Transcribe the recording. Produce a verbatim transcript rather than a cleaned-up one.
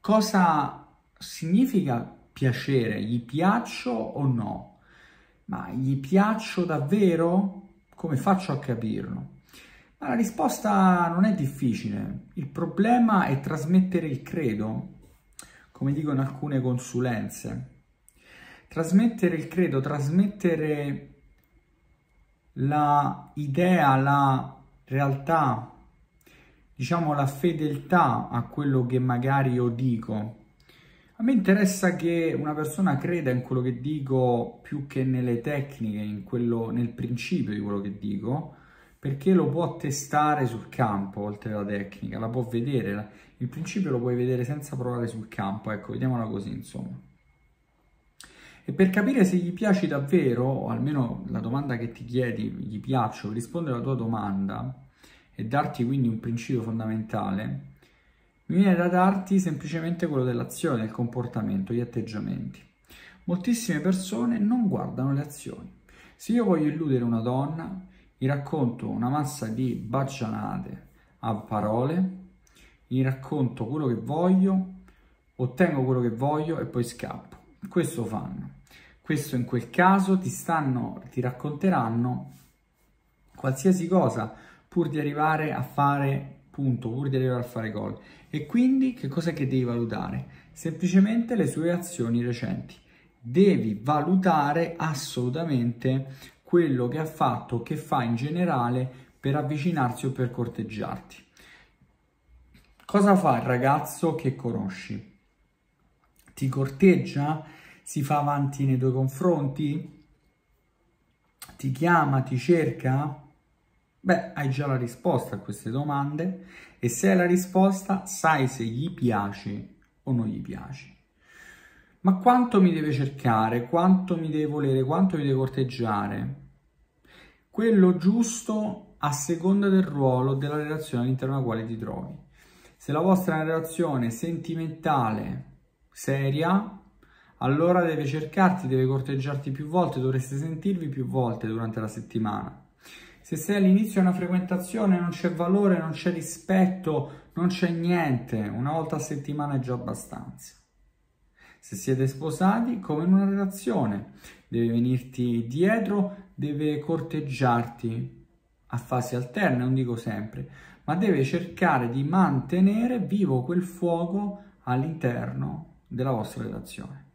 cosa significa piacere? Gli piaccio o no? Ma gli piaccio davvero? Come faccio a capirlo? Ma la risposta non è difficile. Il problema è trasmettere il credo, come dicono alcune consulenze. Trasmettere il credo, trasmettere la idea, la realtà, diciamo la fedeltà a quello che magari io dico. A me interessa che una persona creda in quello che dico più che nelle tecniche, in quello, nel principio di quello che dico, perché lo può testare sul campo, oltre alla tecnica, la può vedere, il principio lo puoi vedere senza provare sul campo, ecco, vediamola così, insomma. E per capire se gli piaci davvero, o almeno la domanda che ti chiedi, gli piaccio, rispondere alla tua domanda e darti quindi un principio fondamentale, mi viene da darti semplicemente quello dell'azione, del comportamento, gli atteggiamenti. Moltissime persone non guardano le azioni. Se io voglio illudere una donna, gli racconto una massa di baggianate a parole, gli racconto quello che voglio, ottengo quello che voglio e poi scappo. Questo fanno. Questo in quel caso ti stanno, ti racconteranno qualsiasi cosa pur di arrivare a fare punto, pur di arrivare a fare gol. E quindi che cosa che devi valutare? Semplicemente le sue azioni recenti. Devi valutare assolutamente quello che ha fatto, che fa in generale per avvicinarsi o per corteggiarti. Cosa fa il ragazzo che conosci? Ti corteggia? Si fa avanti nei tuoi confronti? Ti chiama? Ti cerca? Beh, hai già la risposta a queste domande e se hai la risposta sai se gli piaci o non gli piaci. Ma quanto mi deve cercare? Quanto mi deve volere? Quanto mi deve corteggiare? Quello giusto a seconda del ruolo della relazione all'interno della quale ti trovi. Se la vostra è una relazione sentimentale, seria, allora deve cercarti, deve corteggiarti più volte, dovreste sentirvi più volte durante la settimana. Se sei all'inizio di una frequentazione non c'è valore, non c'è rispetto, non c'è niente, una volta a settimana è già abbastanza. Se siete sposati, come in una relazione, deve venirti dietro, deve corteggiarti a fasi alterne, non dico sempre, ma deve cercare di mantenere vivo quel fuoco all'interno della vostra relazione.